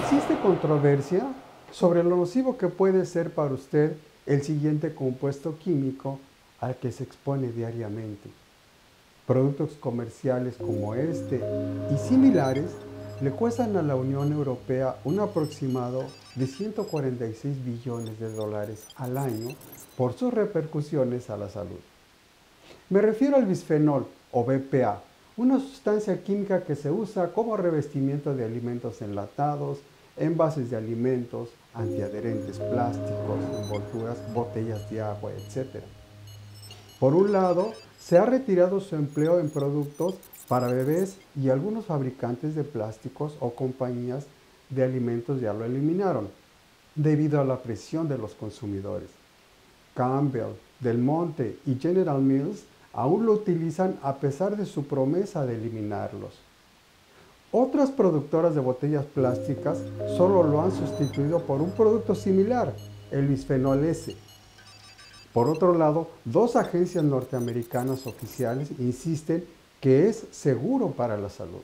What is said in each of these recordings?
Existe controversia sobre lo nocivo que puede ser para usted el siguiente compuesto químico al que se expone diariamente. Productos comerciales como este y similares le cuestan a la Unión Europea un aproximado de 146 billones de dólares al año por sus repercusiones a la salud. Me refiero al bisfenol o BPA, una sustancia química que se usa como revestimiento de alimentos enlatados, envases de alimentos, antiadherentes plásticos, envolturas, botellas de agua, etc. Por un lado, se ha retirado su empleo en productos para bebés y algunos fabricantes de plásticos o compañías de alimentos ya lo eliminaron, debido a la presión de los consumidores. Campbell, Del Monte y General Mills aún lo utilizan a pesar de su promesa de eliminarlos. Otras productoras de botellas plásticas solo lo han sustituido por un producto similar, el bisfenol S. Por otro lado, dos agencias norteamericanas oficiales insisten que es seguro para la salud.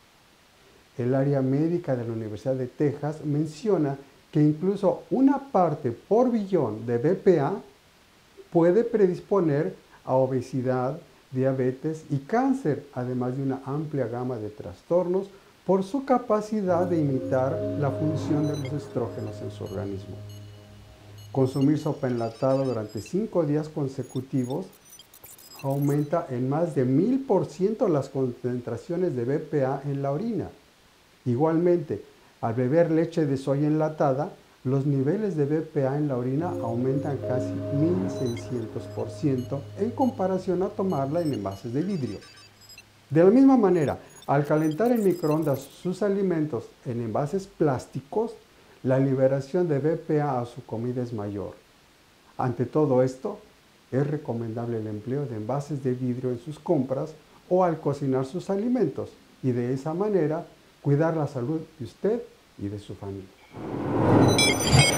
El área médica de la Universidad de Texas menciona que incluso una parte por billón de BPA puede predisponer a obesidad, diabetes y cáncer, además de una amplia gama de trastornos por su capacidad de imitar la función de los estrógenos en su organismo. Consumir sopa enlatada durante 5 días consecutivos aumenta en más de 1000% las concentraciones de BPA en la orina. Igualmente, al beber leche de soya enlatada, los niveles de BPA en la orina aumentan casi 1600% en comparación a tomarla en envases de vidrio. De la misma manera, al calentar en microondas sus alimentos en envases plásticos, la liberación de BPA a su comida es mayor. Ante todo esto, es recomendable el empleo de envases de vidrio en sus compras o al cocinar sus alimentos y de esa manera cuidar la salud de usted y de su familia.